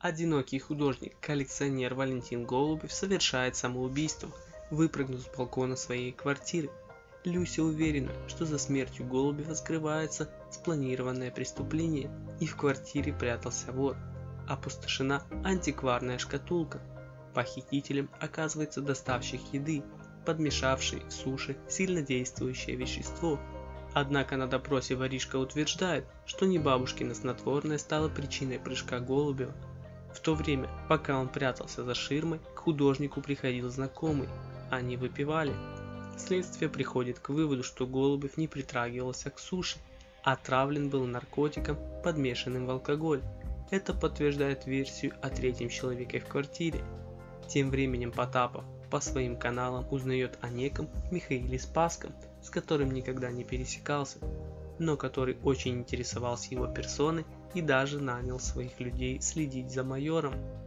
Одинокий художник-коллекционер Валентин Голубев совершает самоубийство, выпрыгнув с балкона своей квартиры. Люся уверена, что за смертью Голубева скрывается спланированное преступление, и в квартире прятался вор. Опустошена антикварная шкатулка. Похитителем оказывается доставщик еды, подмешавший в суши сильнодействующее вещество. Однако на допросе воришка утверждает, что не бабушкино снотворное стало причиной прыжка Голубева. В то время, пока он прятался за ширмой, к художнику приходил знакомый. Они выпивали. Следствие приходит к выводу, что Голубев не притрагивался к суше, а отравлен был наркотиком, подмешанным в алкоголь. Это подтверждает версию о третьем человеке в квартире. Тем временем Потапов по своим каналам узнает о неком Михаиле Спасском, с которым никогда не пересекался, но который очень интересовался его персоной и даже нанял своих людей следить за майором.